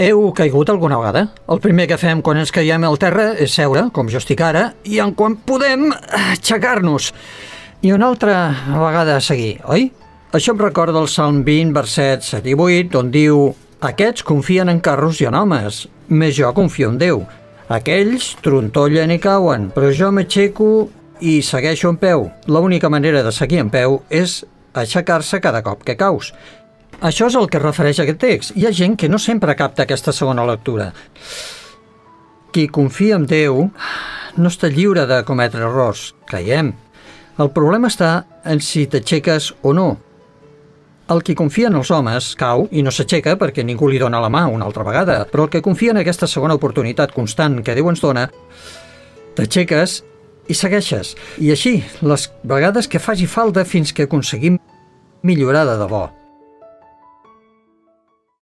Heu caigut alguna vegada? El primer que fem quan ens caiem al terra és seure, com jo estic ara, i en quan podem, aixecar-nos. I una altra vegada a seguir, oi? Això em recorda el Salm 20, versets 7 i 8, on diu: aquests confien en carros i en homes, més jo confio en Déu. Aquells trontollen i cauen, però jo m'aixeco i segueixo en peu. L'única manera de seguir en peu és aixecar-se cada cop que caus. Això és el que es refereix a aquest text. Hi ha gent que no sempre capta aquesta segona lectura. Qui confia en Déu no està lliure de cometre errors, creiem. El problema està en si t'aixeques o no. El qui confia en els homes cau i no s'aixeca perquè ningú li dona la mà una altra vegada, però el que confia en aquesta segona oportunitat constant que Déu ens dona, t'aixeques i segueixes. I així, les vegades que faci falta fins que aconseguim millorar de debò.